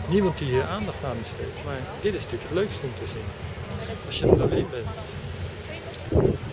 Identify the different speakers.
Speaker 1: niemand die hier aandacht aan besteedt. Maar dit is natuurlijk het leukste om te zien. Als je er doorheen bent.